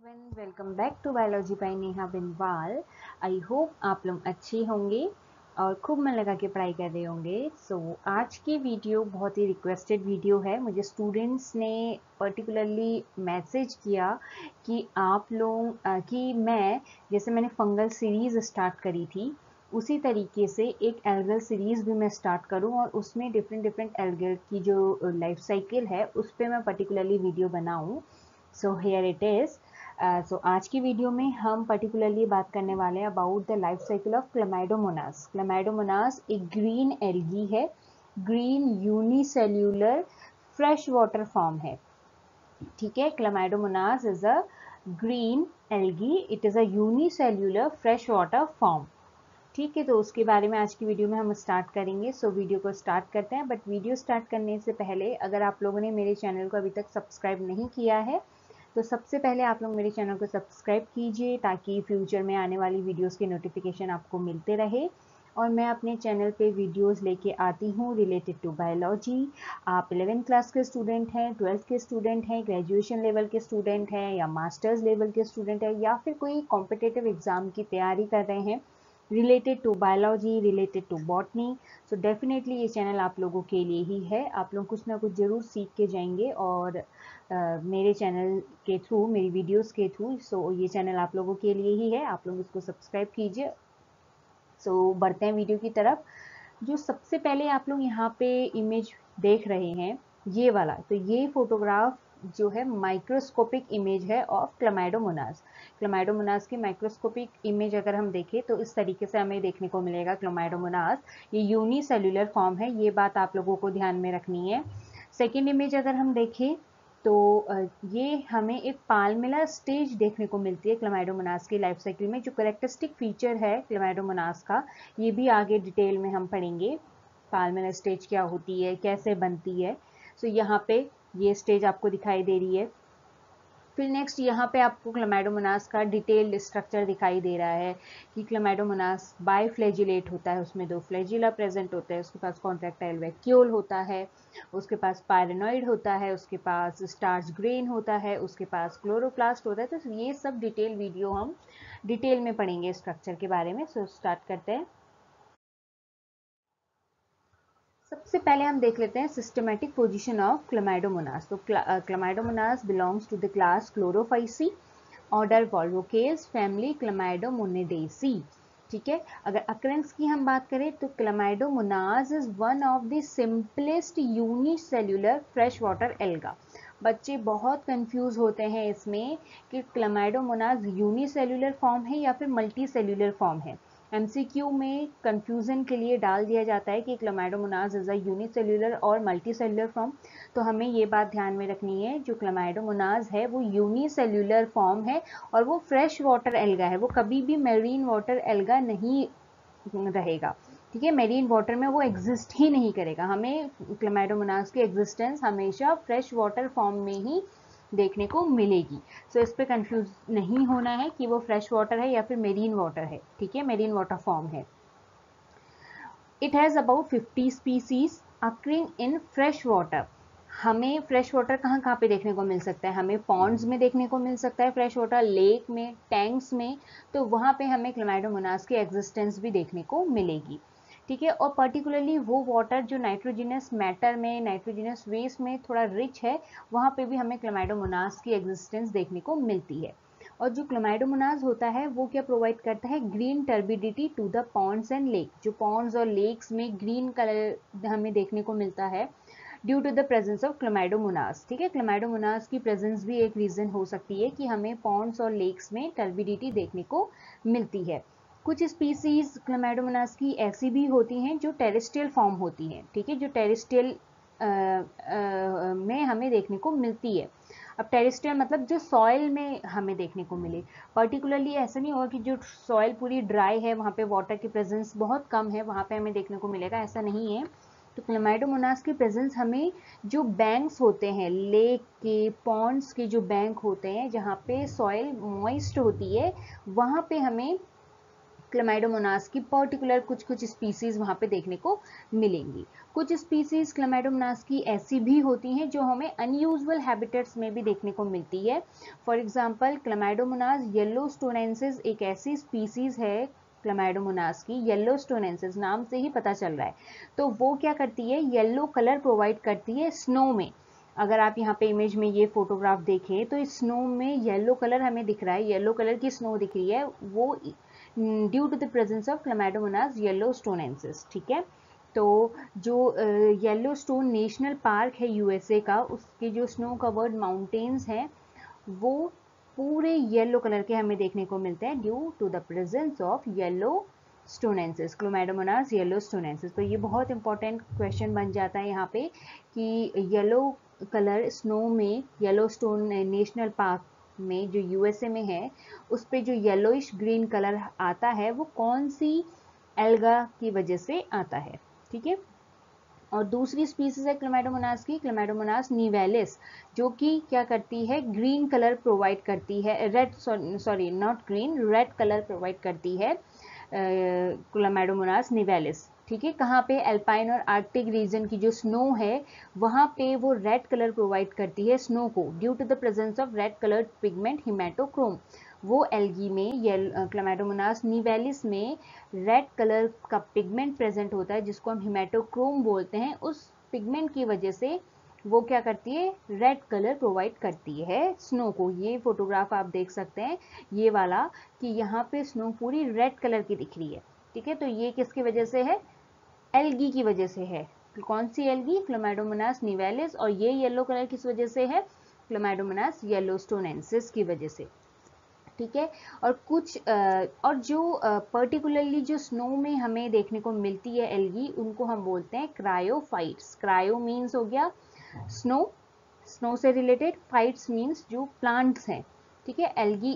Everyone, welcome back to biology by Neha Binwal. I hope आप लोग अच्छे होंगे और खूब मन लगा के पढ़ाई कर रहे होंगे। आज की वीडियो बहुत ही रिक्वेस्टेड वीडियो है। मुझे स्टूडेंट्स ने पर्टिकुलरली मैसेज किया कि आप लोग कि जैसे मैंने फंगल सीरीज़ स्टार्ट करी थी उसी तरीके से एक एल्गल सीरीज़ भी मैं स्टार्ट करूं और उसमें डिफरेंट एल्गल की जो लाइफ साइकिल है उस पर मैं पर्टिकुलरली वीडियो बनाऊं। So here it is. आज की वीडियो में हम पर्टिकुलरली बात करने वाले हैं about the life cycle of chlamydomonas. Chlamydomonas एक ग्रीन एल्गी है, green unicellular fresh water form है। ठीक है, chlamydomonas is a green algae, it is a unicellular fresh water form. ठीक है, तो उसके बारे में आज की वीडियो में हम स्टार्ट करेंगे। वीडियो को स्टार्ट करते हैं। बट वीडियो स्टार्ट करने से पहले अगर आप लोगों ने मेरे चैनल को अभी तक सब्सक्राइब नहीं किया है तो सबसे पहले आप लोग मेरे चैनल को सब्सक्राइब कीजिए ताकि फ्यूचर में आने वाली वीडियोस के नोटिफिकेशन आपको मिलते रहे। और मैं अपने चैनल पे वीडियोस लेके आती हूँ रिलेटेड टू बायोलॉजी। आप 11th क्लास के स्टूडेंट हैं, 12th के स्टूडेंट हैं, ग्रेजुएशन लेवल के स्टूडेंट हैं या मास्टर्स लेवल के स्टूडेंट हैं या फिर कोई कॉम्पिटिटिव एग्जाम की तैयारी कर रहे हैं related to biology, related to botany, so definitely ये चैनल आप लोगों के लिए ही है। आप लोग कुछ ना कुछ ज़रूर सीख के जाएंगे और मेरे चैनल के थ्रू, मेरी वीडियोस के थ्रू। ये चैनल आप लोगों के लिए ही है, आप लोग इसको सब्सक्राइब कीजिए। बढ़ते हैं वीडियो की तरफ। जो सबसे पहले आप लोग यहाँ पे इमेज देख रहे हैं ये वाला, तो ये फोटोग्राफ जो है माइक्रोस्कोपिक इमेज है ऑफ क्लैमाइडोमोनास। क्लैमाइडोमोनास की माइक्रोस्कोपिक इमेज अगर हम देखें तो इस तरीके से हमें देखने को मिलेगा क्लैमाइडोमोनास। ये यूनिसेल्युलर फॉर्म है, ये बात आप लोगों को ध्यान में रखनी है। सेकेंड इमेज अगर हम देखें तो ये हमें एक पाल्मेला स्टेज देखने को मिलती है क्लैमाइडोमोनास की लाइफ साइकिल में। जो करेक्टरिस्टिक फीचर है क्लैमाइडोमोनास का, ये भी आगे डिटेल में हम पढ़ेंगे। पाल्मेला स्टेज क्या होती है, कैसे बनती है। यहाँ पे ये स्टेज आपको दिखाई दे रही है। फिर नेक्स्ट यहाँ पे आपको क्लैमाइडोमोनास का डिटेल्ड स्ट्रक्चर दिखाई दे रहा है कि क्लैमाइडोमोनास बाइफ्लैजिलेट होता है, उसमें 2 फ्लैजिला प्रेजेंट होते हैं, उसके पास कॉन्ट्रैक्टाइल वैक्यूल होता है, उसके पास पायरेनॉइड होता है, उसके पास स्टार्च ग्रेन होता है, उसके पास क्लोरोप्लास्ट होता है। तो ये सब डिटेल वीडियो हम डिटेल में पढ़ेंगे स्ट्रक्चर के बारे में। स्टार्ट करते हैं। सबसे पहले हम देख लेते हैं सिस्टमैटिक पोजीशन ऑफ क्लैमाइडोमोनास। तो chlamydomonas belongs to the class chlorophyceae, order volvocales, family chlamydomonadaceae. ठीक है, अगर अकरेंस की हम बात करें तो chlamydomonas is one of the simplest unicellular fresh water alga. बच्चे बहुत कंफ्यूज होते हैं इसमें कि क्लैमाइडोमोनास यूनिसेल्युलर फॉर्म है या फिर मल्टी सेल्युलर फॉर्म है। एमसीक्यू में कंफ्यूजन के लिए डाल दिया जाता है कि क्लैमाइडोमोनास इज अ यूनिसेल्युलर और मल्टीसेल्युलर फॉर्म। तो हमें ये बात ध्यान में रखनी है, जो क्लैमाइडोमोनास है वो यूनिसेल्युलर फॉर्म है और वो फ्रेश वाटर एल्गा है, वो कभी भी मेरीन वाटर एल्गा नहीं रहेगा। ठीक है, मेरीन वाटर में वो एग्जिस्ट ही नहीं करेगा। हमें क्लैमाइडोमोनास की एग्जिस्टेंस हमेशा फ्रेश वाटर फॉर्म में ही देखने को मिलेगी। इस पे कंफ्यूज नहीं होना है कि वो फ्रेश वाटर है या फिर मेरीन वाटर है। ठीक है, मेरीन वाटर फॉर्म है। It has about 50 species occurring in fresh water. हमें फ्रेश वाटर कहाँ पे देखने को मिल सकता है? हमें पॉन्ड्स में देखने को मिल सकता है फ्रेश वाटर, लेक में, टैंक्स में। तो वहाँ पे हमें क्लैमाइडोमोनास की एग्जिस्टेंस भी देखने को मिलेगी। ठीक है, और पर्टिकुलरली वो वाटर जो नाइट्रोजिनस मैटर में, नाइट्रोजिनस वेस्ट में थोड़ा रिच है, वहाँ पे भी हमें क्लैमाइडोमोनास की एग्जिस्टेंस देखने को मिलती है। और जो क्लैमाइडोमोनास होता है वो क्या प्रोवाइड करता है? Green turbidity to the ponds and lake. जो पॉन्ड्स और लेक्स में ग्रीन कलर हमें देखने को मिलता है due to the presence of chlamydomonas. ठीक है, क्लैमाइडोमोनास की प्रेजेंस भी एक रीजन हो सकती है कि हमें पॉन्ड्स और लेक्स में टर्बिडिटी देखने को मिलती है। कुछ स्पीसीज क्लैमाइडोमोनास की ऐसी भी होती हैं जो टेरेस्ट्रियल फॉर्म होती हैं। ठीक है, जो टेरेस्ट्रियल में हमें देखने को मिलती है। अब टेरेस्ट्रियल मतलब जो सॉइल में हमें देखने को मिले। पर्टिकुलरली ऐसा नहीं होगा कि जो सॉइल पूरी ड्राई है वहाँ पे वाटर की प्रेजेंस बहुत कम है वहाँ पे हमें देखने को मिलेगा, ऐसा नहीं है। तो क्लैमाइडोमोनास की प्रेजेंस हमें जो बैंक्स होते हैं, लेक के, पॉन्ड्स के जो बैंक होते हैं जहाँ पे सॉइल मॉइस्ट होती है, वहाँ पे हमें क्लैमाइडोमोनास की पर्टिकुलर कुछ कुछ स्पीसीज वहाँ पे देखने को मिलेंगी। कुछ स्पीसीज क्लैमाइडोमोनास की ऐसी भी होती हैं जो हमें अनयूजुअल हैबिटेट्स में भी देखने को मिलती है। फॉर एग्जांपल क्लैमाइडोमोनास येलोस्टोनेंसिस एक ऐसी स्पीसीज है क्लैमाइडोमोनास की, येलोस्टोनेंसिस नाम से ही पता चल रहा है। तो वो क्या करती है, येलो कलर प्रोवाइड करती है स्नो में। अगर आप यहाँ पे इमेज में ये फोटोग्राफ देखें तो इस स्नो में येलो कलर हमें दिख रहा है, येलो कलर की स्नो दिख रही है, वो due to the presence of chlamydomonas yellowstonensis. ठीक है, तो जो येलोस्टोन नेशनल पार्क है यूएसए का, उसके जो स्नो कवर्ड माउंटेन्स हैं वो पूरे येलो कलर के हमें देखने को मिलते हैं due to the presence of yellowstonensis, chlamydomonas yellowstonensis. तो ये बहुत इंपॉर्टेंट क्वेश्चन बन जाता है यहाँ पे कि येलो कलर स्नो में येलोस्टोन नेशनल पार्क में जो यूएसए में है उस पे जो येलोइश ग्रीन कलर आता है वो कौन सी एल्गा की वजह से आता है। ठीक है, और दूसरी स्पीसीज है क्लैमाइडोमोनास की, क्लैमाइडोमोनास निवेलिस, जो कि क्या करती है, ग्रीन कलर प्रोवाइड करती है, red sorry not green, red colour provide करती है क्लैमाइडोमोनास निवेलिस। ठीक है, कहाँ पे, एल्पाइन और आर्कटिक रीजन की जो स्नो है वहाँ पे वो रेड कलर प्रोवाइड करती है स्नो को due to the presence of red coloured pigment haematochrome. वो एल्गी में क्लैमाइडोमोनास निवेलिस में रेड कलर का पिगमेंट प्रेजेंट होता है जिसको हम हिमेटोक्रोम बोलते हैं। उस पिगमेंट की वजह से वो क्या करती है, रेड कलर प्रोवाइड करती है स्नो को। ये फोटोग्राफ आप देख सकते हैं ये वाला कि यहाँ पे स्नो पूरी रेड कलर की दिख रही है। ठीक है, तो ये किसकी वजह से है, एल्गी की वजह से है। कौन सी एल्गी, क्लैमाइडोमोनास निवेलिस। और ये येलो कलर किस वजह से है, क्लैमाइडोमोनास येलोस्टोनेंसिस की वजह से। ठीक है, और कुछ और जो पर्टिकुलरली जो स्नो में हमें देखने को मिलती है एल्गी, उनको हम बोलते हैं क्रायोफाइट्स। क्रायो मीन्स हो गया स्नो, स्नो से रिलेटेड, फाइट्स मीन्स जो प्लांट्स हैं। ठीक है,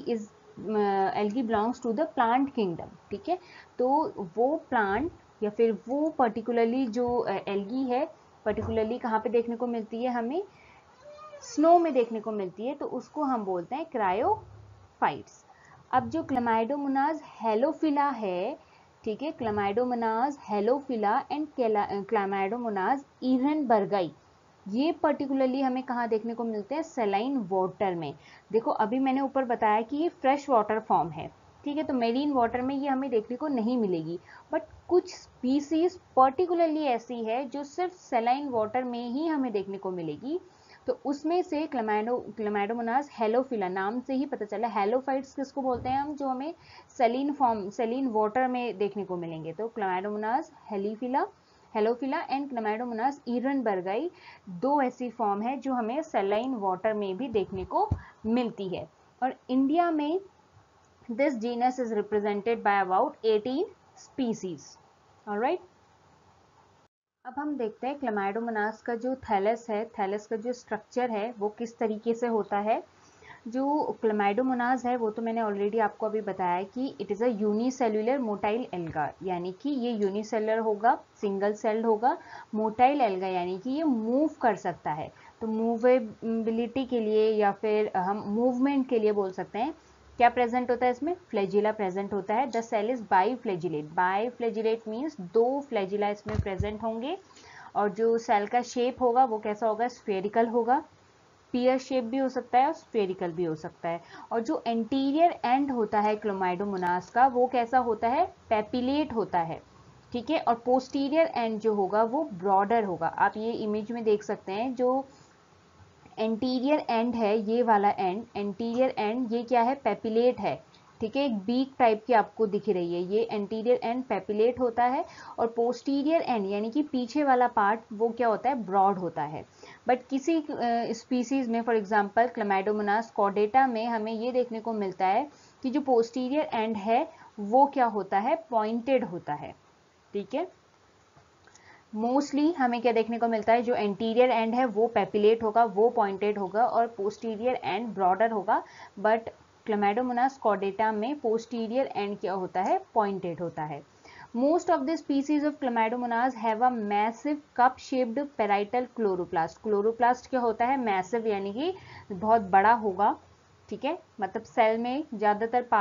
algae belongs to the plant kingdom. ठीक है, तो वो प्लांट या फिर वो पर्टिकुलरली जो एल्गी है पर्टिकुलरली कहाँ पे देखने को मिलती है, हमें स्नो में देखने को मिलती है, तो उसको हम बोलते हैं क्रायोफाइट्स। अब जो क्लैमाइडोमोनास हेलोफिला है, ठीक है, chlamydomonas halophila and chlamydomonas ehrenbergii, ये पर्टिकुलरली हमें कहाँ देखने को मिलते हैं, सेलाइन वाटर में। देखो अभी मैंने ऊपर बताया कि ये फ्रेश वाटर फॉर्म है। ठीक है, तो मेरीन वाटर में ये हमें देखने को नहीं मिलेगी, बट कुछ स्पीसीज पर्टिकुलरली ऐसी है जो सिर्फ सेलाइन वाटर में ही हमें देखने को मिलेगी। तो उसमें से क्लैमाइडोमोनास हेलोफिला, नाम से ही पता चला, हेलोफाइट्स किसको बोलते हैं हम, जो हमें सेलिन फॉर्म, सेलिन वाटर में देखने को मिलेंगे। तो chlamydomonas halophila and chlamydomonas ehrenbergii, दो ऐसी फॉर्म है जो हमें सेलाइन वाटर में भी देखने को मिलती है। और इंडिया में this genus is represented by about 18 species. Alright, अब हम देखते हैं क्लैमाइडोमोनास का जो थैलस है, थैलस का जो स्ट्रक्चर है वो किस तरीके से होता है। जो क्लैमाइडोमोनास है वो तो मैंने ऑलरेडी आपको अभी बताया कि it is a unicellular motile alga, यानी कि ये यूनिसेलुलर होगा, सिंगल सेल्ड होगा। मोटाइल एल्गा यानी कि ये मूव कर सकता है। तो मूवेबिलिटी के लिए या फिर हम मूवमेंट के लिए बोल सकते हैं, क्या प्रेजेंट होता है इसमें, फ्लैजिला प्रेजेंट होता है। The cell is biflagellate, biflagellate means दो फ्लैजिला इसमें प्रेजेंट होंगे। और जो सेल का शेप होगा वो कैसा होगा, स्फेरिकल होगा। पीयर शेप भी हो सकता है और स्फेरिकल भी हो सकता है। और जो एंटीरियर एंड होता है क्लैमाइडोमोनास का वो कैसा होता है, पेपिलेट होता है। ठीक है, और पोस्टीरियर एंड जो होगा वो ब्रॉडर होगा। आप ये इमेज में देख सकते हैं, जो एंटीरियर एंड है ये वाला एंड, एंटीरियर एंड ये क्या है, पेपिलेट है। ठीक है, एक बीक टाइप की आपको दिख रही है, ये एंटीरियर एंड पेपिलेट होता है। और पोस्टीरियर एंड यानी कि पीछे वाला पार्ट वो क्या होता है, ब्रॉड होता है। बट किसी स्पीसीज में, फॉर एग्जांपल क्लैमाइडोमोनास कॉर्डेटा में, हमें ये देखने को मिलता है कि जो पोस्टीरियर एंड है वो क्या होता है, पॉइंटेड होता है। ठीक है, मोस्टली हमें क्या देखने को मिलता है, जो एंटीरियर एंड है वो पेपिलेट होगा, वो पॉइंटेड होगा, और पोस्टीरियर एंड ब्रॉडर होगा। बट क्लैमाइडोमोनास कॉर्डेटा में पोस्टीरियर एंड क्या होता है, पॉइंटेड होता है। Most of the species of Chlamydomonas have a massive cup-shaped parietal chloroplast. Chloroplast क्या होता है, massive यानी कि बहुत बड़ा होगा। ठीक है, मतलब सेल में ज़्यादातर पार्ट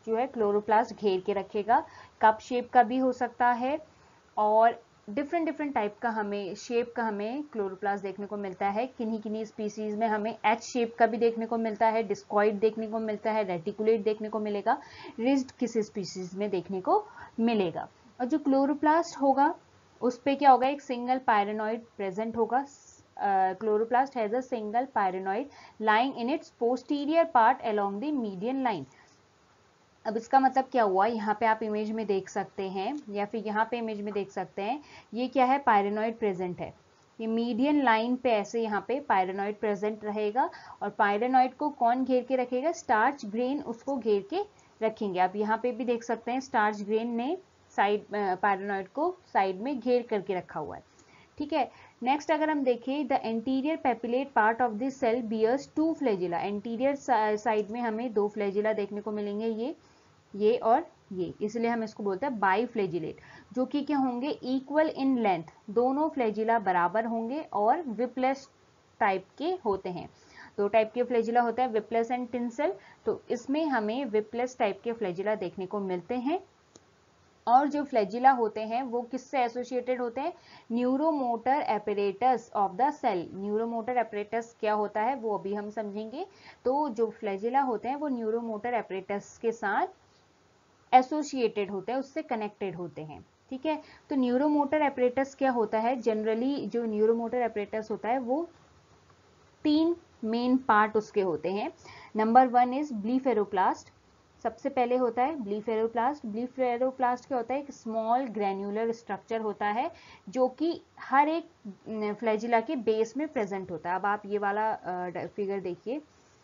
जो है क्लोरोप्लास्ट घेर के रखेगा। कप शेप का भी हो सकता है और डिफरेंट टाइप का हमें शेप का हमें क्लोरोप्लास्ट देखने को मिलता है। किन्हीं स्पीसीज में हमें एच शेप का भी देखने को मिलता है, डिस्कॉइड देखने को मिलता है, रेटिकुलेट देखने को मिलेगा, रिज्ड किसी स्पीसीज में देखने को मिलेगा। और जो क्लोरोप्लास्ट होगा उस पे क्या होगा, एक सिंगल पायरेनॉइड प्रेजेंट होगा। Chloroplast has a single pyrenoid lying in its posterior part along the median line. अब इसका मतलब क्या हुआ, यहाँ पे आप इमेज में देख सकते हैं या फिर यहाँ पे इमेज में देख सकते हैं, ये क्या है, पायरेनॉइड प्रेजेंट है। ये मीडियन लाइन पे ऐसे यहाँ पे पायरेनॉइड प्रेजेंट रहेगा और पायरेनॉइड को कौन घेर के रखेगा, स्टार्च ग्रेन उसको घेर के रखेंगे। आप यहाँ पे भी देख सकते हैं स्टार्च ग्रेन ने साइड पायरेनॉइड को साइड में घेर करके रखा हुआ है। ठीक है, नेक्स्ट अगर हम देखें, the anterior papillate part of this cell bears two flagella. Anterior side में हमें दो फ्लैजिला देखने को मिलेंगे, ये और ये, इसलिए हम इसको बोलते हैं बाईफ्लैजिलेट, जो कि क्या होंगे, इक्वल इन लेंथ, दोनों फ्लैजिला बराबर होंगे और विपलेस टाइप के होते हैं। दो टाइप के फ्लैजिला होता है, विपलेस एंड टिंसल, तो इसमें हमें विपलेस टाइप के फ्लैजिला देखने को मिलते हैं। और जो फ्लैजिला होते हैं वो किससे एसोसिएटेड होते हैं, neuromotor apparatus of the cell. Neuromotor apparatus क्या होता है वो अभी हम समझेंगे। तो जो फ्लैजिला होते हैं वो न्यूरोमोटर एपरेटस के साथ एसोसिएटेड होते हैं, उससे कनेक्टेड होते हैं। ठीक है, तो न्यूरोमोटर एपरेटस क्या होता है, जनरली जो न्यूरोमोटर एपरेटस होता है वो तीन मेन पार्ट उसके होते हैं। नंबर 1 इज ब्लीफेरोप्लास्ट, सबसे पहले होता है ब्लीफेरोप्लास्ट। ब्लीफेरोप्लास्ट क्या होता है, एक स्मॉल ग्रैन्युलर स्ट्रक्चर होता है जो कि हर एक फ्लैजिला के बेस में प्रेजेंट होता है। अब आप ये वाला फिगर देखिए,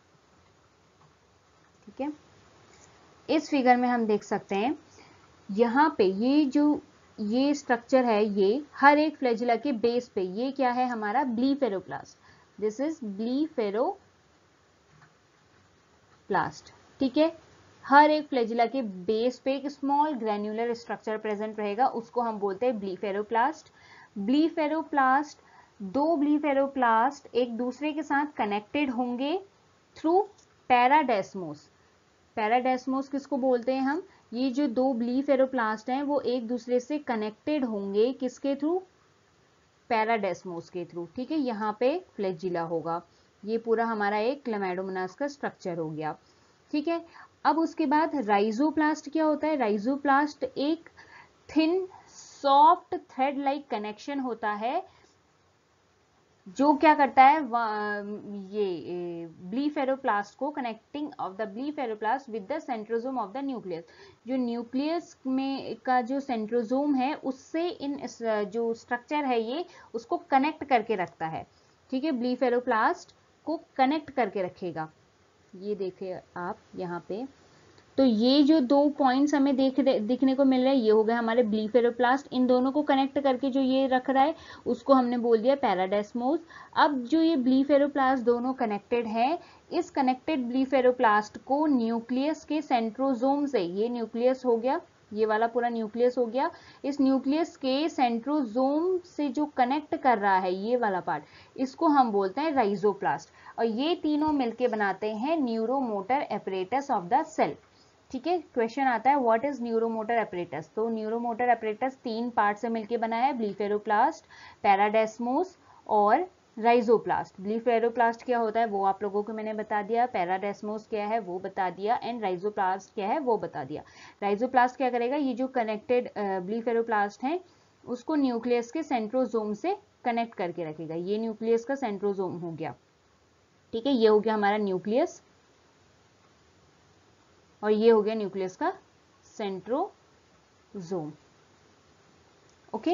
ठीक है, इस फिगर में हम देख सकते हैं यहाँ पे ये स्ट्रक्चर है, ये हर एक फ्लैजिला के बेस पे, ये क्या है हमारा ब्लीफेरोप्लास्ट, दिस इज ब्लीफेरोप्लास्ट। ठीक है, हर एक फ्लैजिला के बेस पे एक स्मॉल ग्रैन्युलर स्ट्रक्चर प्रेजेंट रहेगा, उसको हम बोलते हैं ब्लीफेरोप्लास्ट। ब्लीफेरोप्लास्ट, दो ब्लीफेरोप्लास्ट एक दूसरे के साथ कनेक्टेड होंगे थ्रू पैराडेस्मोस। पैराडेस्मोस किसको बोलते हैं हम, ये जो दो ब्लीफेरोप्लास्ट हैं वो एक दूसरे से कनेक्टेड होंगे किसके थ्रू, पैराडेस्मोस के थ्रू। ठीक है, यहाँ पे फ्लैजिला होगा, ये पूरा हमारा एक क्लेमाइडोमोनास का स्ट्रक्चर हो गया। ठीक है, अब उसके बाद राइजोप्लास्ट क्या होता है, राइजोप्लास्ट एक thin soft thread like connection होता है जो क्या करता है, ये ब्लीफेरोप्लास्ट को connecting of the blepharoplast with the centrosome of the nucleus. जो न्यूक्लियस में का जो सेंट्रोसोम है उससे इन जो स्ट्रक्चर है ये उसको कनेक्ट करके रखता है। ठीक है, ब्लीफेरोप्लास्ट को कनेक्ट करके रखेगा, ये देखिए आप यहाँ पे। तो ये जो दो पॉइंट्स हमें दिखने को मिल रहे हैं, ये हो गए हमारे ब्लीफेरोप्लास्ट। इन दोनों को कनेक्ट करके जो ये रख रहा है उसको हमने बोल दिया पैराडेस्मोस। अब जो ये ब्लीफेरोप्लास्ट दोनों कनेक्टेड हैं, इस कनेक्टेड ब्लीफेरोप्लास्ट को न्यूक्लियस के सेंट्रोसोम से, ये न्यूक्लियस हो गया, ये वाला पूरा न्यूक्लियस हो गया, इस न्यूक्लियस के सेंट्रोसोम से जो कनेक्ट कर रहा है ये वाला पार्ट, इसको हम बोलते हैं राइजोप्लास्ट। और ये तीनों मिलके बनाते हैं neuromotor apparatus of the cell. ठीक है, क्वेश्चन आता है व्हाट इज न्यूरोमोटर एपरेटस। तो न्यूरोमोटर एपरेटस तीन पार्ट से मिलकर बना है, ब्लीफेरोप्लास्ट, पैराडेस्मोस और राइजोप्लास्ट। ब्लीफेरोप्लास्ट क्या होता है वो आप लोगों को मैंने बता दिया, पैराडेस्मोस क्या है वो बता दिया, एंड राइजोप्लास्ट क्या है वो बता दिया। राइजोप्लास्ट क्या करेगा, ये जो कनेक्टेड ब्लीफेरोप्लास्ट है उसको न्यूक्लियस के सेंट्रोसोम से कनेक्ट करके रखेगा। ये न्यूक्लियस का सेंट्रोसोम हो गया। ठीक है, ये हो गया हमारा न्यूक्लियस और ये हो गया न्यूक्लियस का सेंट्रोसोम। ओके,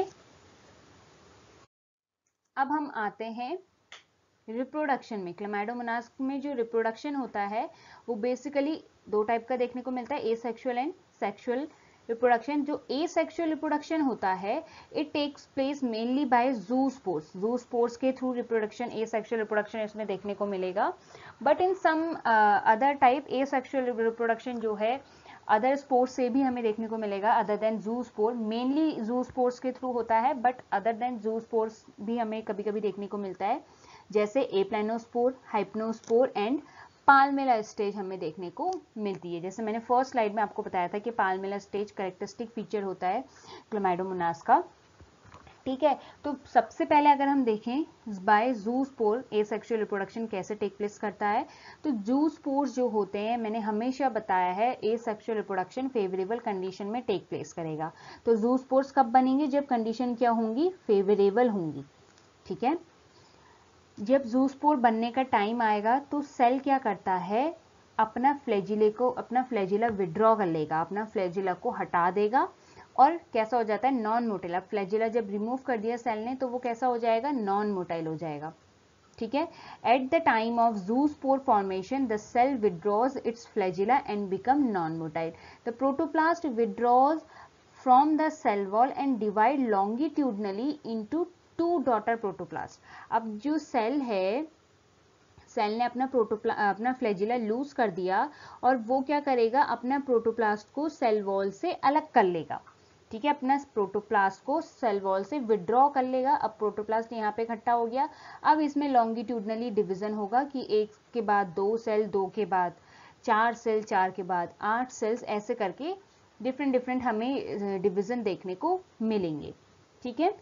अब हम आते हैं रिप्रोडक्शन में। क्लेमाइडोमोनास में जो रिप्रोडक्शन होता है वो बेसिकली दो टाइप का देखने को मिलता है, एसेक्सुअल एंड सेक्सुअल रिप्रोडक्शन। जो एसेक्सुअल रिप्रोडक्शन होता है it takes place mainly by zoospores. Zoospores के थ्रू रिप्रोडक्शन, एसेक्सुअल रिप्रोडक्शन इसमें देखने को मिलेगा। But in some other type asexual reproduction जो है अदर स्पोर्स से भी हमें देखने को मिलेगा, other than zoospore. Mainly zoospores के थ्रू होता है, बट अदर देन ज़ूस्पोर्स भी हमें कभी कभी देखने को मिलता है, जैसे एप्लानोस्पोर, हाइप्नोस्पोर एंड पाल्मेला स्टेज हमें देखने को मिलती है। जैसे मैंने फर्स्ट स्लाइड में आपको बताया था कि पाल्मेला स्टेज कैरेक्टरिस्टिक फीचर होता है क्लामाइडोमोनास का, ठीक है। तो सबसे पहले अगर हम देखें बाय जूस्पोर एसेक्सुअल रिप्रोडक्शन कैसे टेक प्लेस करता है, तो जूस्पोर्स जो होते हैं, मैंने हमेशा बताया है एसेक्सुअल रिप्रोडक्शन फेवरेबल कंडीशन में टेक प्लेस करेगा। तो जूस्पोर्स कब बनेंगे, जब कंडीशन क्या होंगी, फेवरेबल होंगी, ठीक है। जब जूस्पोर बनने का टाइम आएगा तो सेल क्या करता है, अपना फ्लैजिला विड्रॉ कर लेगा, अपना फ्लैजिला को हटा देगा और कैसा हो जाता है, नॉन मोटाइल। अब फ्लैजिला जब रिमूव कर दिया सेल ने तो वो कैसा हो जाएगा, नॉन मोटाइल हो जाएगा, ठीक है। At the time of zoospore formation the cell withdraws its flagella and become non motile. The protoplast withdraws from the cell wall and divide longitudinally into 2 daughter protoplast. अब जो सेल है, cell ने अपना flagella loose कर दिया और वो क्या करेगा, अपना प्रोटोप्लास्ट को सेल वॉल से अलग कर लेगा, ठीक है। अपना प्रोटोप्लास्ट को सेल वॉल से विड्रॉ कर लेगा। अब प्रोटोप्लास्ट यहाँ पे इकट्ठा हो गया, अब इसमें लॉन्गिट्यूडनली डिवीजन होगा कि 1 के बाद 2 सेल, 2 के बाद 4 सेल, 4 के बाद 8 सेल्स, ऐसे करके डिफरेंट हमें डिवीजन देखने को मिलेंगे, ठीक है।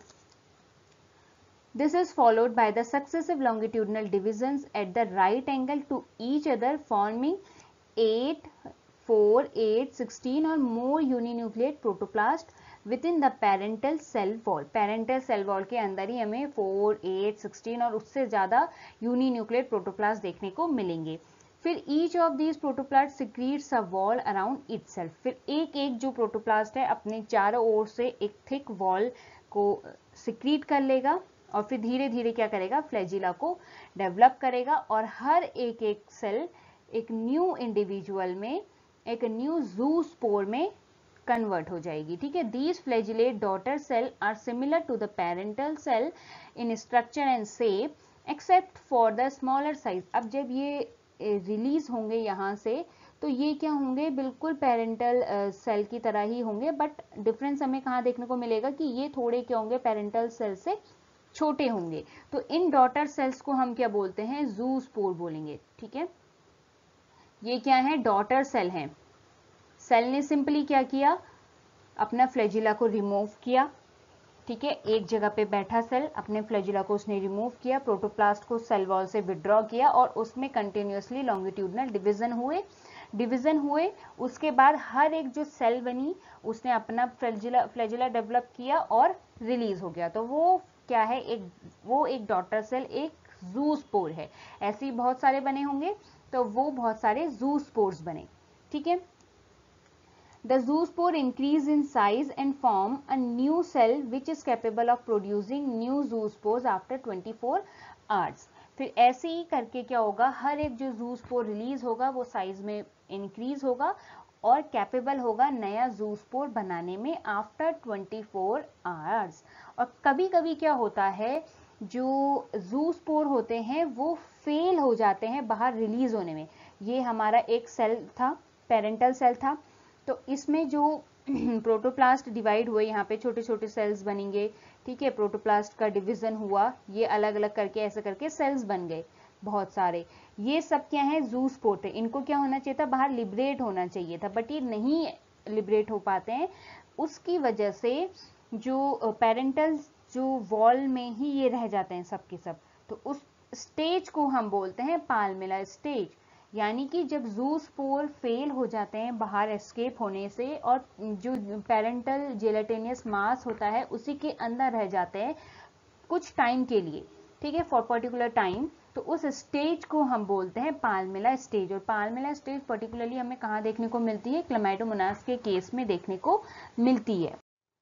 This is followed by the successive longitudinal divisions at the right angle to each other, forming 8, 4, 8, 16 or more uninucleate protoplast within the parental cell wall. Parental cell wall के अंदर ही हमें 4, 8, 16 और उससे ज़्यादा uninucleate protoplast देखने को मिलेंगे। फिर each of these protoplast secretes a wall around itself. फिर एक एक जो प्रोटोप्लास्ट है अपने चारों ओर से एक थिक वॉल को सिक्रीट कर लेगा और फिर धीरे धीरे क्या करेगा, फ्लैजिला को डेवलप करेगा और हर एक एक सेल एक न्यू इंडिविजुअल में, एक न्यू जूस्पोर में कन्वर्ट हो जाएगी, ठीक है। These flagellate daughter cell are similar to the parental cell in structure and shape except for the smaller size. अब जब ये रिलीज होंगे यहाँ से तो ये क्या होंगे, बिल्कुल पेरेंटल सेल की तरह ही होंगे, बट डिफरेंस हमें कहाँ देखने को मिलेगा कि ये थोड़े क्या होंगे, पेरेंटल सेल से छोटे होंगे। तो इन डॉटर सेल्स को हम क्या बोलते हैं, जूस्पोर बोलेंगे, ठीक है। ये क्या है, डॉटर सेल हैं। सेल ने सिंपली क्या किया, अपना फ्लैजिला को रिमूव किया, ठीक है। एक जगह पे बैठा सेल, अपने फ्लैजिला को उसने रिमूव किया, प्रोटोप्लास्ट को सेल वॉल से विड्रॉ किया और उसमें कंटिन्यूअसली लॉन्गिट्यूडनल डिवीजन हुए। उसके बाद हर एक जो सेल बनी उसने अपना फ्लैजिला डेवलप किया और रिलीज हो गया। तो वो क्या है, एक डॉटर सेल, एक जूस्पोर है। ऐसे ही बहुत सारे बने होंगे, तो वो बहुत सारे जूस्पोर्स बने, ठीक है। The zoospore increase in size and form a new cell which is capable of producing new zoospores after 24 hours. फिर ऐसे ही करके क्या होगा, हर एक जो जूस्पोर रिलीज होगा वो साइज में इंक्रीज होगा और कैपेबल होगा नया जूस्पोर बनाने में आफ्टर 24 आवर्स। और कभी कभी क्या होता है, जो जूस्पोर होते हैं वो फेल हो जाते हैं बाहर रिलीज होने में। ये हमारा एक सेल था, पेरेंटल सेल था, तो इसमें जो प्रोटोप्लास्ट डिवाइड हुए, यहाँ पे छोटे छोटे सेल्स बनेंगे, ठीक है। प्रोटोप्लास्ट का डिवीजन हुआ, ये अलग अलग करके ऐसे करके सेल्स बन गए बहुत सारे। ये सब क्या है, जूस्पोर थे। इनको क्या होना चाहिए था, बाहर लिबरेट होना चाहिए था, बट ये नहीं लिबरेट हो पाते हैं। उसकी वजह से जो पेरेंटल जो वॉल में ही ये रह जाते हैं सब के सब। तो उस स्टेज को हम बोलते हैं पाल्मेला स्टेज। यानी कि जब जूस्पोर फेल हो जाते हैं बाहर एस्केप होने से और जो पेरेंटल जेलेटिनियस मास होता है उसी के अंदर रह जाते हैं कुछ टाइम के लिए, ठीक है, फॉर पर्टिकुलर टाइम, तो उस स्टेज को हम बोलते हैं पाल्मेला स्टेज। और पाल्मेला स्टेज पर्टिकुलरली हमें कहाँ देखने को मिलती है, क्लामाइडोमोनास के केस में देखने को मिलती है।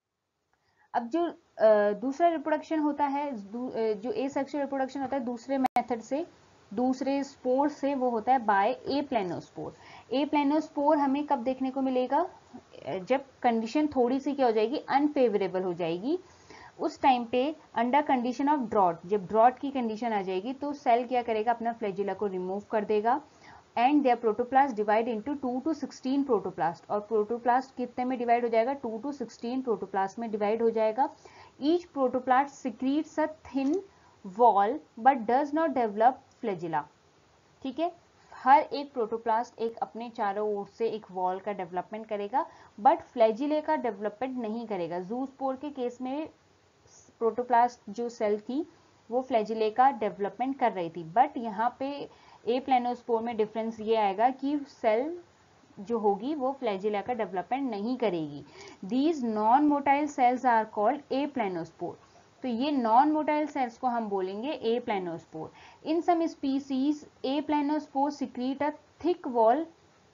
अब जो दूसरा रिप्रोडक्शन होता है, जो एसेक्सुअल रिप्रोडक्शन होता है दूसरे मेथड से, दूसरे स्पोर से, वो होता है बाय एप्लेनोस्पोर। एप्लेनोस्पोर हमें कब देखने को मिलेगा, जब कंडीशन थोड़ी सी क्या हो जाएगी, अनफेवरेबल हो जाएगी। उस टाइम पे अंडर कंडीशन ऑफ ड्रॉट, जब ड्रॉट की कंडीशन आ जाएगी तो सेल क्या करेगा, अपना फ्लैजिला को रिमूव कर देगा and there protoplast divide into 2 to 16 protoplast. और प्रोटोप्लास्ट कितने में डिवाइड हो जाएगा, 2 to 16 प्रोटोप्लास्ट में डिवाइड हो जाएगा। Each protoplast secretes a thin wall but does not develop flagella, ठीक है। हर एक प्रोटोप्लास्ट एक अपने चारों ओर से एक वॉल का डेवलपमेंट करेगा, बट फ्लैजिले का डेवलपमेंट नहीं करेगा। ज़ूस्पोर के केस में प्रोटोप्लास्ट जो सेल थी वो फ्लैजिले का डेवलपमेंट कर रही थी, बट यहाँ पे ए प्लेनोस्पोर में डिफरेंस ये आएगा कि सेल जो होगी वो फ्लैजिला का डेवलपमेंट नहीं करेगी। These non motile cells are called aplanospore. तो ये नॉन मोटाइल सेल्स को हम बोलेंगे aplanospore. In some species aplanospore secrete a thick wall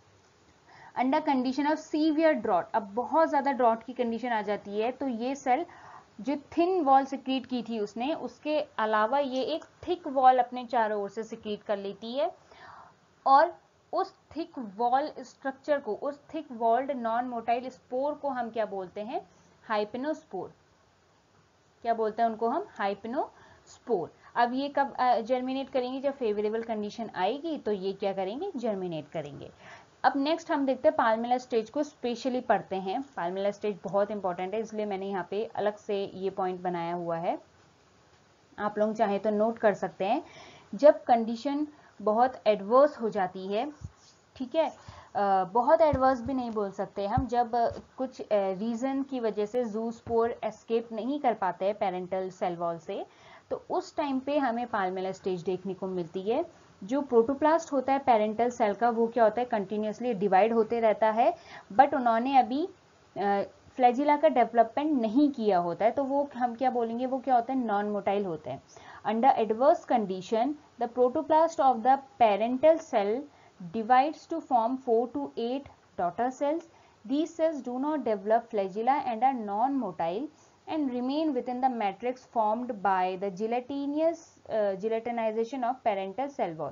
under condition of severe drought. अब बहुत ज्यादा ड्रॉट की कंडीशन आ जाती है तो ये सेल जो थिन वॉल सिक्रीट की थी उसने, उसके अलावा ये एक थिक वॉल अपने चारों ओर से सिक्रीट कर लेती है, और उस थिक वॉल स्ट्रक्चर को, उस thick walled non motile spore को हम क्या बोलते हैं? हाइपेनोस्पोर। क्या बोलते हैं उनको हम? हाइपेनोस्पोर। अब ये कब जर्मिनेट करेंगे? जब फेवरेबल कंडीशन आएगी तो ये क्या करेंगे? जर्मिनेट करेंगे। अब नेक्स्ट हम देखते हैं पाल्मेला स्टेज को स्पेशली पढ़ते हैं। पाल्मेला स्टेज बहुत इंपॉर्टेंट है, इसलिए मैंने यहाँ पे अलग से ये पॉइंट बनाया हुआ है, आप लोग चाहे तो नोट कर सकते हैं। जब कंडीशन बहुत एडवर्स हो जाती है, ठीक है, बहुत एडवर्स भी नहीं बोल सकते हम, जब कुछ रीजन की वजह से ज़ूस्पोर एस्केप नहीं कर पाते हैं पेरेंटल सेल वॉल से, तो उस टाइम पे हमें पाल्मेला स्टेज देखने को मिलती है। जो प्रोटोप्लास्ट होता है पेरेंटल सेल का, वो क्या होता है? कंटिन्यूसली डिवाइड होते रहता है, बट उन्होंने अभी फ्लैजिला का डेवलपमेंट नहीं किया होता है, तो वो हम क्या बोलेंगे? वो क्या होते हैं? नॉन मोटाइल होते हैं। Under adverse condition the protoplast of the parental cell divides to form 4 to 8 daughter cells. These cells do not develop flagella and are non-motile and remain within the matrix formed by the gelatinization of parental cell wall.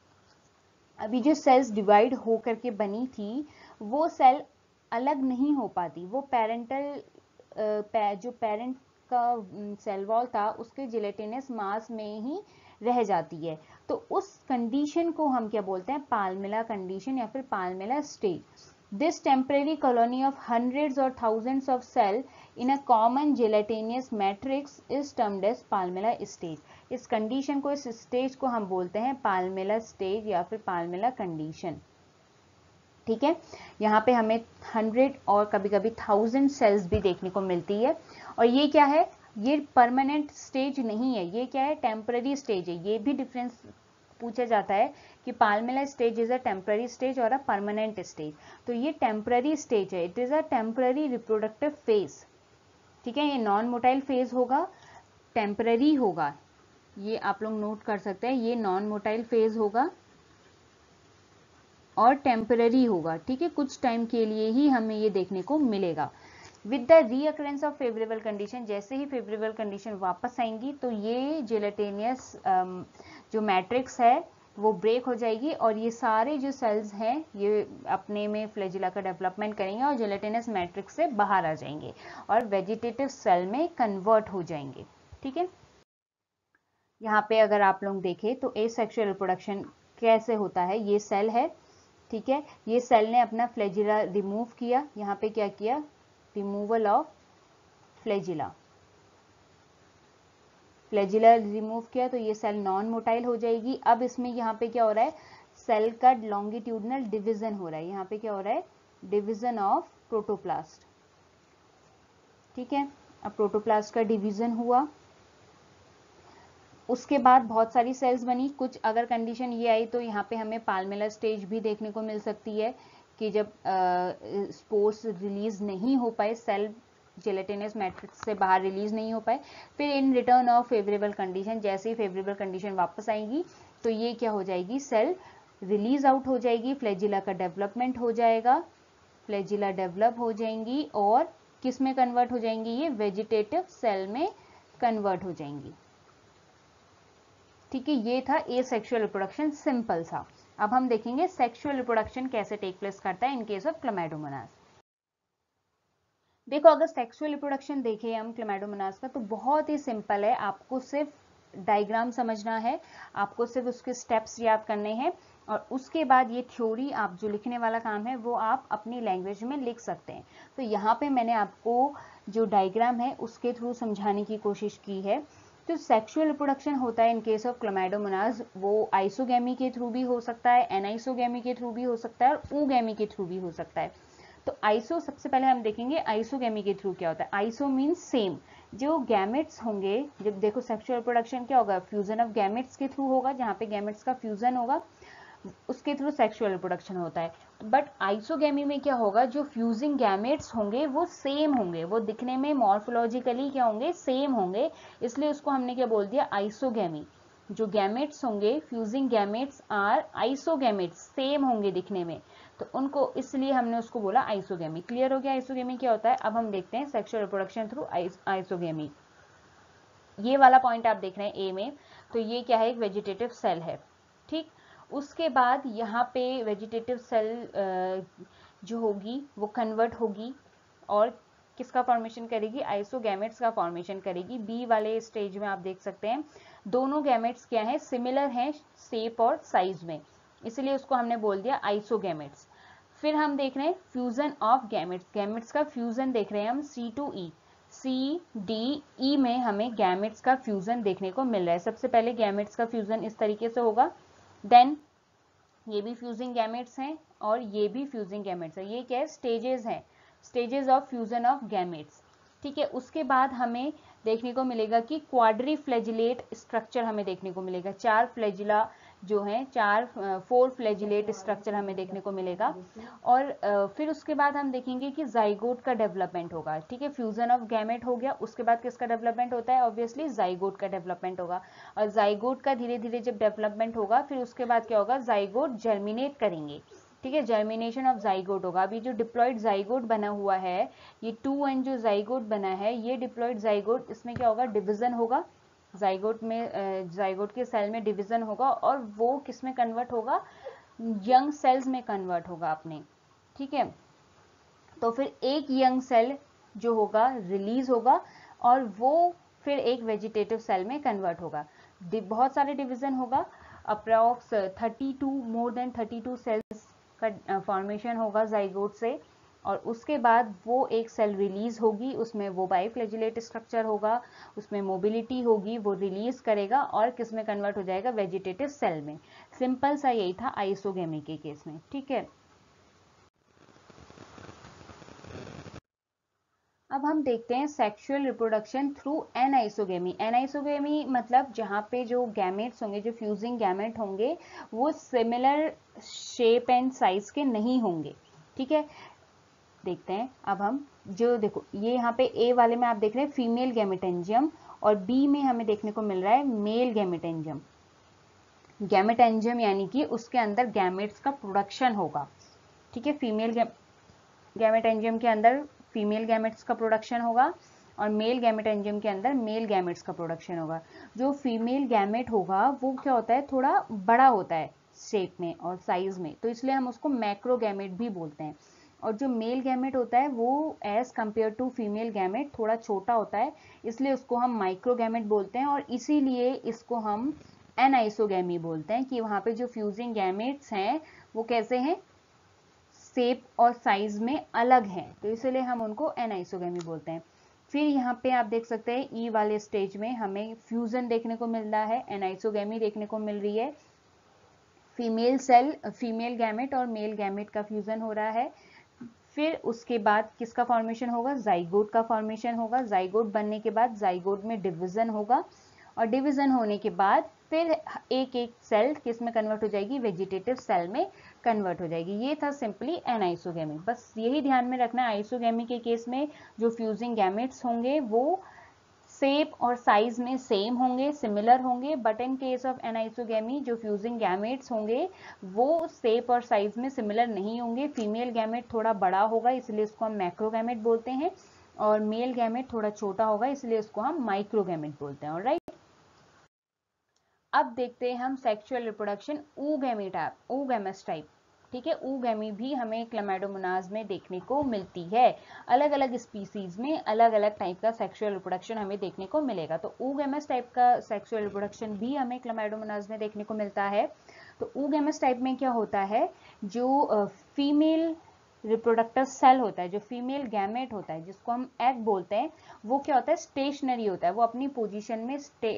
अभी जो sales divide होकर के बनी थी वो cell अलग नहीं हो पाती, वो पेरेंटल जो पेरेंट का सेल वॉल था उसके जिलेटिनस मास में ही रह जाती है। तो उस कंडीशन को हम क्या बोलते हैं? पाल्मेला कंडीशन या फिर palmella stage. This temporary colony of hundreds और thousands of cell in a common gelatinous matrix is termed as palmella stage. इस कंडीशन को, इस स्टेज को हम बोलते हैं पाल्मेला स्टेज या फिर पाल्मेला कंडीशन। ठीक है, यहाँ पे हमें 100 और कभी कभी 1000 सेल्स भी देखने को मिलती है। और ये क्या है? ये परमानेंट स्टेज नहीं है, ये क्या है? टेम्पररी स्टेज है। ये भी डिफरेंस पूछा जाता है कि palmella stage is a temporary stage और अ परमानेंट स्टेज। तो ये टेम्पररी स्टेज है, it is a temporary reproductive phase. ठीक है, ये नॉन मोटाइल फेज होगा, टेम्पररी होगा, ये आप लोग नोट कर सकते हैं। ये नॉन मोटाइल फेज होगा और टेम्पररी होगा। ठीक है, कुछ टाइम के लिए ही हमें ये देखने को मिलेगा। With the reoccurrence of favourable condition, जैसे ही फेवरेबल कंडीशन वापस आएंगी तो ये जेलेटेनियस जो मैट्रिक्स है वो ब्रेक हो जाएगी और ये सारे जो सेल्स हैं ये अपने में फ्लैजिला का डेवलपमेंट करेंगे और जेलेटेनियस मैट्रिक्स से बाहर आ जाएंगे और वेजिटेटिव सेल में कन्वर्ट हो जाएंगे। ठीक है, यहाँ पे अगर आप लोग देखें तो एसेक्सुअल रिप्रोडक्शन कैसे होता है। ये सेल है, ठीक है, ये सेल ने अपना फ्लैजिला रिमूव किया, यहाँ पे क्या किया? Removal of flagella, flagella remove किया तो ये सेल नॉन मोटाइल हो जाएगी। अब इसमें यहाँ पे क्या हो रहा है? सेल का लॉन्गिट्यूडनल डिवीजन हो रहा है। यहाँ पे क्या हो रहा है? Division of protoplast. ठीक है, अब प्रोटोप्लास्ट का डिवीजन हुआ, उसके बाद बहुत सारी सेल्स बनी। कुछ अगर कंडीशन ये आई तो यहाँ पे हमें पाल्मेला स्टेज भी देखने को मिल सकती है कि जब स्पोर्स रिलीज नहीं हो पाए, सेल जेलेटिनस मैट्रिक्स से बाहर रिलीज नहीं हो पाए, फिर in return of favourable condition, जैसे ही फेवरेबल कंडीशन वापस आएगी तो ये क्या हो जाएगी? सेल रिलीज आउट हो जाएगी, फ्लैजिला का डेवलपमेंट हो जाएगा, फ्लैजिला डेवलप हो जाएंगी और किस में कन्वर्ट हो जाएंगी? ये वेजिटेटिव सेल में कन्वर्ट हो जाएंगी। ठीक है, ये था एसेक्सुअल रिप्रोडक्शन, सिंपल सा। अब हम देखेंगे सेक्सुअल रिप्रोडक्शन कैसे टेक प्लेस करता है इन केस ऑफ क्लेमाइडोमोनास। देखो, अगर सेक्सुअल रिप्रोडक्शन देखें हम क्लेमाइडोमोनास का तो बहुत ही सिंपल है। आपको सिर्फ डायग्राम समझना है, आपको सिर्फ उसके स्टेप्स याद करने हैं और उसके बाद ये थ्योरी आप जो लिखने वाला काम है वो आप अपनी लैंग्वेज में लिख सकते हैं। तो यहाँ पे मैंने आपको जो डायग्राम है उसके थ्रू समझाने की कोशिश की है। जो सेक्सुअल रिप्रोडक्शन होता है इन केस ऑफ क्लोमैडोमोनाज वो आइसोगैमी के थ्रू भी हो सकता है, एनाइसोगैमी के थ्रू भी हो सकता है और ऊगैमी के थ्रू भी हो सकता है। तो आइसो सबसे पहले हम देखेंगे आइसोगैमी के थ्रू क्या होता है। आइसो मीन्स सेम, जो गैमेट्स होंगे, जब देखो सेक्सुअल रिप्रोडक्शन क्या होगा, फ्यूजन ऑफ गैमेट्स के थ्रू होगा, जहाँ पे गैमेट्स का फ्यूजन होगा उसके थ्रू सेक्सुअल रिप्रोडक्शन होता है। बट आइसोगैमी में क्या होगा, जो फ्यूजिंग गैमेट्स होंगे वो सेम होंगे, वो दिखने में मॉर्फोलॉजिकली क्या होंगे, सेम होंगे, इसलिए उसको हमने क्या बोल दिया, आइसोगैमी। जो गैमेट्स होंगे, fusing gametes are isogametes, same होंगे दिखने में, तो उनको इसलिए हमने उसको बोला आइसोगैमी। क्लियर हो गया आइसोगैमी क्या होता है। अब हम देखते हैं सेक्सुअल रिप्रोडक्शन थ्रू आइसोगैमी। ये वाला पॉइंट आप देख रहे हैं ए में, तो ये क्या है, एक वेजिटेटिव सेल है, ठीक। उसके बाद यहाँ पे वेजिटेटिव सेल जो होगी वो कन्वर्ट होगी और किसका फॉर्मेशन करेगी, आइसोगैमेट्स का फॉर्मेशन करेगी। बी वाले स्टेज में आप देख सकते हैं दोनों गैमेट्स क्या है, सिमिलर हैं शेप और साइज में, इसलिए उसको हमने बोल दिया आइसोगैमेट्स। फिर हम देख रहे हैं फ्यूजन ऑफ गैमेट्स, गैमेट्स का फ्यूजन देख रहे हैं हम C2E, C-D-E में हमें गैमेट्स का फ्यूजन देखने को मिल रहा है। सबसे पहले गैमेट्स का फ्यूजन इस तरीके से होगा, देन ये भी फ्यूजिंग गैमेट्स हैं और ये भी फ्यूजिंग गैमेट्स है। ये क्या है, स्टेजेस हैं, stages of fusion of gametes, ठीक है। उसके बाद हमें देखने को मिलेगा कि क्वाड्रीफ्लैजिलेट स्ट्रक्चर हमें देखने को मिलेगा, 4 फ्लैजिला जो हैं, 4 फ्लैजिलेट स्ट्रक्चर हमें देखने को मिलेगा। और फिर उसके बाद हम देखेंगे कि जाइगोट का डेवलपमेंट होगा, ठीक है। फ्यूजन ऑफ गैमेट हो गया, उसके बाद किसका डेवलपमेंट होता है, ऑब्वियसली जाइगोट का डेवलपमेंट होगा। और जाइगोट का धीरे धीरे जब डेवलपमेंट होगा, फिर उसके बाद क्या होगा, जाइगोट जर्मिनेट करेंगे, ठीक है, जर्मिनेशन ऑफ जाइगोट होगा। अभी जो डिप्लॉइड जाइगोट बना हुआ है, ये 2N जो जाइगोट बना है, ये डिप्लॉइड जाइगोट, इसमें क्या होगा, डिवीजन होगा, जाइगोट में, जाइगोट के सेल में डिवीजन होगा और वो किस में कन्वर्ट होगा, यंग सेल्स में कन्वर्ट होगा अपने, ठीक है। तो फिर एक यंग सेल जो होगा रिलीज होगा और वो फिर एक वेजिटेटिव सेल में कन्वर्ट होगा। बहुत सारे डिवीजन होगा, अप्रॉक्स 32, मोर देन 32 सेल्स का फॉर्मेशन होगा जाइगोट से, और उसके बाद वो एक सेल रिलीज होगी, उसमें वो बाइफ्लैजिलेट स्ट्रक्चर होगा, उसमें मोबिलिटी होगी, वो रिलीज करेगा और किस में कन्वर्ट हो जाएगा, वेजिटेटिव सेल में। सिंपल सा यही था आइसोगेमी के केस में, ठीक है। अब हम देखते हैं sexual reproduction through anisogamy. Anisogamy मतलब जहाँ पे जो गैमेट्स होंगे, जो फ्यूजिंग गैमेट होंगे, वो सिमिलर शेप एंड साइज के नहीं होंगे, ठीक है। देखते हैं अब हम, जो देखो ये यहाँ पे ए वाले में आप देख रहे हैं फीमेल गैमेटेंजियम और बी में हमें देखने को मिल रहा है मेल गैमेटेंजियम। गैमेटेंजियम यानी कि उसके अंदर गैमेट्स का प्रोडक्शन होगा, ठीक है। फीमेल गैमेटेंजियम के अंदर फीमेल गैमेट्स का प्रोडक्शन होगा और मेल गैमेटेंजियम के अंदर मेल गैमेट्स का प्रोडक्शन होगा। जो फीमेल गैमेट होगा वो क्या होता है, थोड़ा बड़ा होता है शेप में और साइज में, तो इसलिए हम उसको मैक्रोगैमेट भी बोलते हैं। और जो मेल गैमेट होता है वो as compare to female gamete थोड़ा छोटा होता है, इसलिए उसको हम माइक्रोगैमेट बोलते हैं। और इसीलिए इसको हम एनाइसोगैमी बोलते हैं कि वहाँ पे जो फ्यूजिंग गैमेट्स हैं वो कैसे हैं, शेप और साइज में अलग हैं, तो इसलिए हम उनको एनाइसोगेमी बोलते हैं। फिर यहाँ पे आप देख सकते हैं ई वाले स्टेज में हमें फ्यूजन देखने को मिल रहा है, एनाइसोगेमी देखने को मिल रही है। फीमेल सेल, फीमेल गैमेट और मेल गैमेट का फ्यूजन हो रहा है। फिर उसके बाद किसका फॉर्मेशन होगा, जाइगोट का फॉर्मेशन होगा। जाइगोट बनने के बाद जाइगोट में डिवीजन होगा और डिवीजन होने के बाद फिर एक एक सेल किस में कन्वर्ट हो जाएगी, वेजिटेटिव सेल में कन्वर्ट हो जाएगी। ये था सिंपली एनाइसोगेमी। बस यही ध्यान में रखना, आइसोगेमी के केस में जो फ्यूजिंग गैमेट्स होंगे वो शेप और साइज में सेम होंगे, सिमिलर होंगे, but in case of anisogamy जो फ्यूजिंग गैमेट्स होंगे वो शेप और साइज में सिमिलर नहीं होंगे। फीमेल गैमेट थोड़ा बड़ा होगा इसलिए इसको हम मैक्रोगैमेट बोलते हैं और मेल गैमेट थोड़ा छोटा होगा इसलिए इसको हम माइक्रोगैमेट बोलते हैं। ऑलराइट, अब देखते हैं हम सेक्सुअल रिप्रोडक्शन oogamous टाइप, ठीक है। oogammy भी हमें क्लैमाइडोमोनाज में देखने को मिलती है। अलग अलग स्पीसीज में अलग अलग टाइप का सेक्सुअल रिप्रोडक्शन हमें देखने को मिलेगा। तो oogamous टाइप का सेक्सुअल रिप्रोडक्शन भी हमें क्लैमाइडोमोनाज में देखने को मिलता है। तो oogamous टाइप में क्या होता है, जो फीमेल रिप्रोडक्टिव सेल होता है, जो फीमेल गैमेट होता है जिसको हम एग बोलते हैं, वो क्या होता है, स्टेशनरी होता है, वो अपनी पोजीशन में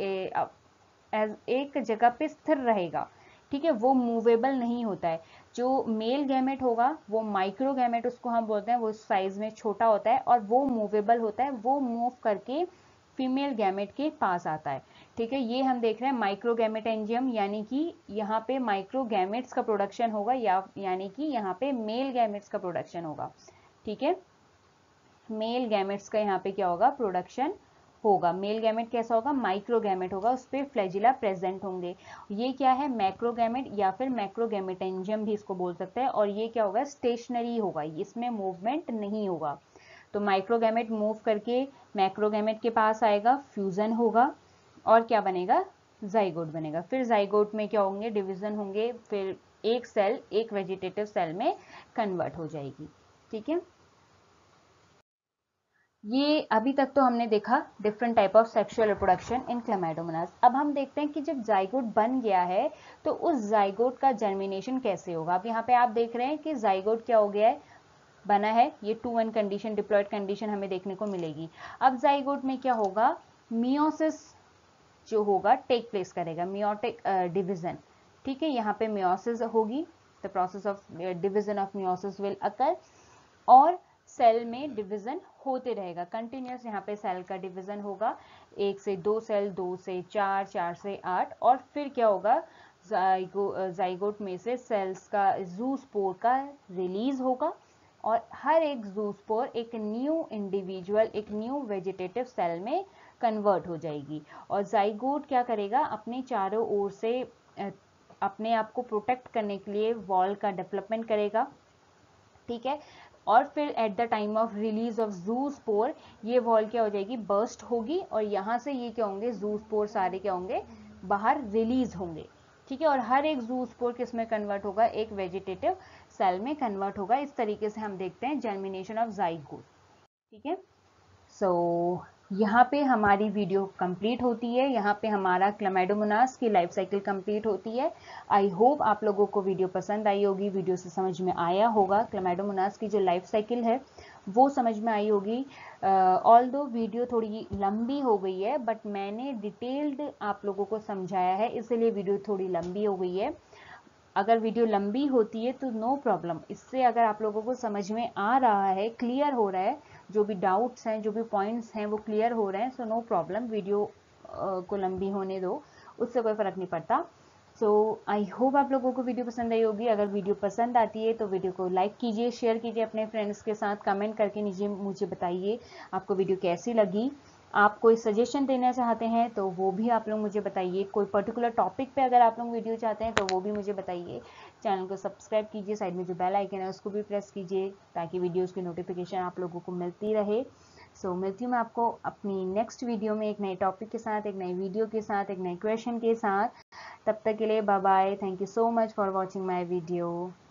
एक जगह पे स्थिर रहेगा, ठीक है, वो मूवेबल नहीं होता है। जो मेल गैमेट होगा वो माइक्रो गैमेट उसको हम बोलते हैं, वो साइज में छोटा होता है और वो मूवेबल होता है, वो मूव करके फीमेल गैमेट के पास आता है, ठीक है। ये हम देख रहे हैं माइक्रो गैमेट एंजियम, यानी कि यहाँ पे माइक्रो गैमेट्स का प्रोडक्शन होगा, यानी कि यहाँ पे मेल गैमेट्स का प्रोडक्शन होगा, ठीक है। मेल गैमेट्स का यहाँ पे क्या होगा, प्रोडक्शन होगा। मेल गैमेट कैसा होगा, माइक्रो गैमेट होगा, उस पर फ्लैजिला प्रेजेंट होंगे। ये क्या है, मैक्रो गैमेट या फिर मैक्रो गैमेटेंजियम भी इसको बोल सकते हैं। और ये क्या होगा, स्टेशनरी होगा, इसमें मूवमेंट नहीं होगा। तो माइक्रो गैमेट मूव करके मैक्रो गैमेट के पास आएगा, फ्यूजन होगा और क्या बनेगा, जाइगोट बनेगा। फिर जाइगोट में क्या होंगे, डिवीजन होंगे, फिर एक सेल एक वेजिटेटिव सेल में कन्वर्ट हो जाएगी, ठीक है। ये अभी तक तो हमने देखा different type of sexual reproduction in Chlamydomonas. अब हम देखते हैं कि जब जाइगोट बन गया है तो उस जाइगोट का जर्मिनेशन कैसे होगा। अब यहाँ पे आप देख रहे हैं कि जाइगोट क्या हो गया है, बना है, ये 2-1 कंडीशन, डिप्लॉयड कंडीशन हमें देखने को मिलेगी। अब जाइगोट में क्या होगा, मियोसिस जो होगा टेक प्लेस करेगा, मियोटिक डिवीजन, ठीक है। यहाँ पे मियोसिस होगी, the process of division of meiosis will occur, और सेल में डिवीजन होते रहेगा कंटिन्यूस। यहाँ पे सेल का डिवीजन होगा, 1 से 2 सेल, 2 से 4, 4 से 8, और फिर क्या होगा, जाइगोट में से सेल्स का जूस्पोर का रिलीज होगा और हर एक जूस्पोर एक न्यू इंडिविजुअल, एक न्यू वेजिटेटिव सेल में कन्वर्ट हो जाएगी। और जाइगोट क्या करेगा, अपने चारों ओर से अपने आप को प्रोटेक्ट करने के लिए वॉल का डेवलपमेंट करेगा, ठीक है। और फिर at the time of release of zoospore ये वॉल क्या हो जाएगी, बर्स्ट होगी, और यहाँ से ये क्या होंगे, जूस्पोर सारे क्या होंगे, बाहर रिलीज होंगे, ठीक है। और हर एक जूस्पोर किस में कन्वर्ट होगा, एक वेजिटेटिव सेल में कन्वर्ट होगा। इस तरीके से हम देखते हैं जर्मिनेशन ऑफ जाइगोट, ठीक है। सो यहाँ पे हमारी वीडियो कंप्लीट होती है, यहाँ पे हमारा क्लेमाइडोमोनास की लाइफ साइकिल कंप्लीट होती है। आई होप आप लोगों को वीडियो पसंद आई होगी, वीडियो से समझ में आया होगा, क्लेमाइडोमोनास की जो लाइफ साइकिल है वो समझ में आई होगी। ऑल्दो वीडियो थोड़ी लंबी हो गई है, बट मैंने डिटेल्ड आप लोगों को समझाया है, इसलिए वीडियो थोड़ी लंबी हो गई है। अगर वीडियो लंबी होती है तो नो प्रॉब्लम, इससे अगर आप लोगों को समझ में आ रहा है, क्लियर हो रहा है, जो भी डाउट्स हैं, जो भी पॉइंट्स हैं वो क्लियर हो रहे हैं, सो नो प्रॉब्लम, वीडियो को लंबी होने दो, उससे कोई फर्क नहीं पड़ता। सो आई होप आप लोगों को वीडियो पसंद आई होगी। अगर वीडियो पसंद आती है तो वीडियो को लाइक कीजिए, शेयर कीजिए अपने फ्रेंड्स के साथ, कमेंट करके नीचे मुझे बताइए आपको वीडियो कैसी लगी। आप कोई सजेशन देना चाहते हैं तो वो भी आप लोग मुझे बताइए, कोई पर्टिकुलर टॉपिक पे अगर आप लोग वीडियो चाहते हैं तो वो भी मुझे बताइए। चैनल को सब्सक्राइब कीजिए, साइड में जो बेल आइकन है उसको भी प्रेस कीजिए ताकि वीडियोस की नोटिफिकेशन आप लोगों को मिलती रहे। सो मिलती हूँ मैं आपको अपनी नेक्स्ट वीडियो में एक नए टॉपिक के साथ, एक नई वीडियो के साथ, एक नए क्वेश्चन के साथ। तब तक के लिए bye bye, thank you so much for watching my video.